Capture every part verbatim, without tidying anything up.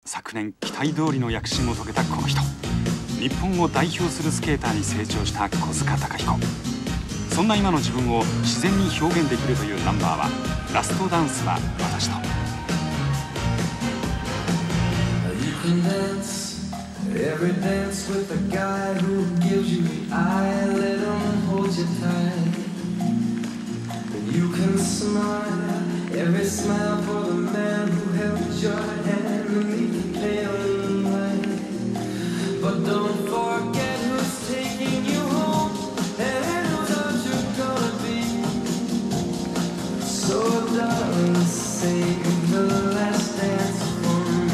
昨年期待通りの躍進を遂げたこの人、日本を代表するスケーターに成長した小塚貴彦。そんな今の自分を自然に表現できるというナンバーは「ラストダンスは私と」。 Every dance with a guy who gives you the eye, let him hold you tight. And you can smile, every smile for the man who held your hand beneath the pale moonlight. But don't forget who's taking you home and whose arms you're gonna be. So darling, save the last dance for me.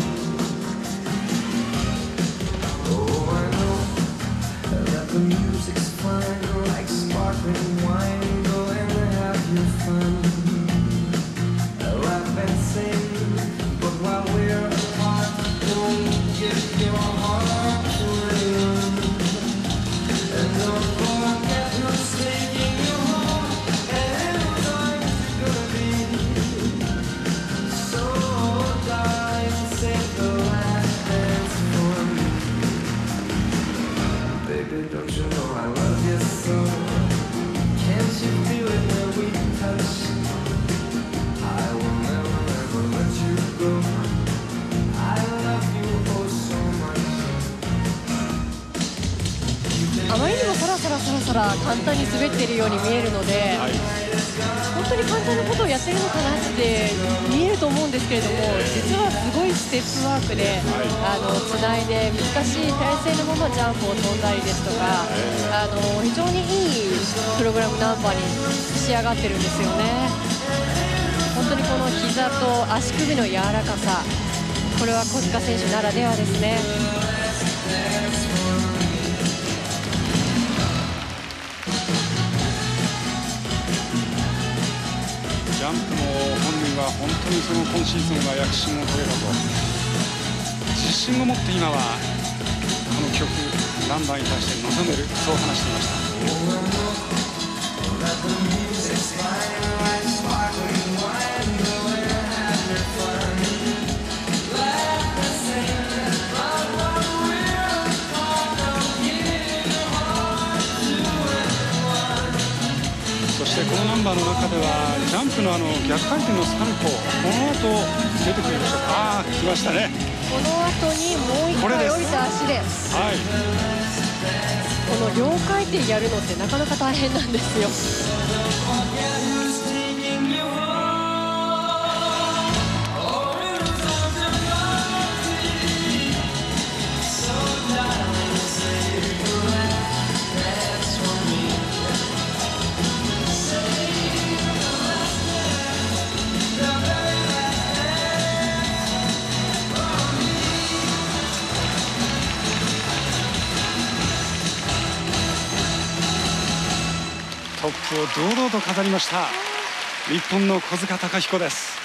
The music's fine, like sparkling wine. Go and have your fun. Laugh and sing, but while we're apart, don't give your heart to anyone. And don't forget who's taking you home and whose arms you're gonna be. So darling, save the last dance for me. Baby, don't you know I love you so? Can't you feel it when we touch? I will never, never let you go. I love you oh so much. あまりにもさらさらさらさら簡単に滑っているように見えるので、はい、本当に簡単なことをやってるのかなって見えると思うんですけれども、実はすごいステップワークで、はい、あのつないで難しい体勢のままジャンプを飛んだりですとか、あの非常にいいプログラムナンバーに仕上がってるんですよね。本当にこの膝と足首の柔らかさ、これは小塚選手ならではですね。 ジャンプも本人は本当にその今シーズンは躍進を遂げたと自信を持って今はこの曲ナンバーに対して臨める、そう話していました。そしてこのナンバーの中ではジャンプのあの逆回転のサルコー、この後出てくるでしょうか。ああ、来ましたね。 この後にもう一回降りた足で、はい、この両回転やるのってなかなか大変なんですよ。 トップを堂々と飾りました日本の小塚貴彦です。